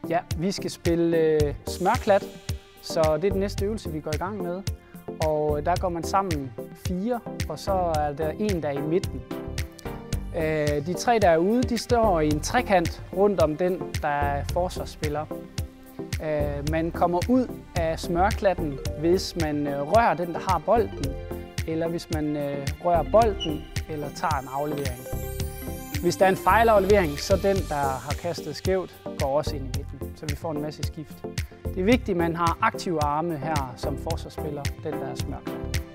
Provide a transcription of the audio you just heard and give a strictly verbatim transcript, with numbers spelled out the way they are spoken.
Ja, vi skal spille øh, smørklat, så det er den næste øvelse, vi går i gang med. Og der går man sammen fire, og så er der en, der er i midten. Øh, de tre, der er ude, de står i en trekant rundt om den, der er forsvarsspiller. Øh, man kommer ud af smørklatten, hvis man øh, rører den, der har bolden, eller hvis man øh, rører bolden eller tager en aflevering. Hvis der er en fejlaflevering, så den, der har kastet skævt, går også ind i midten, så vi får en masse skift. Det er vigtigt, at man har aktive arme her som forsvarsspiller, den der er smørklat.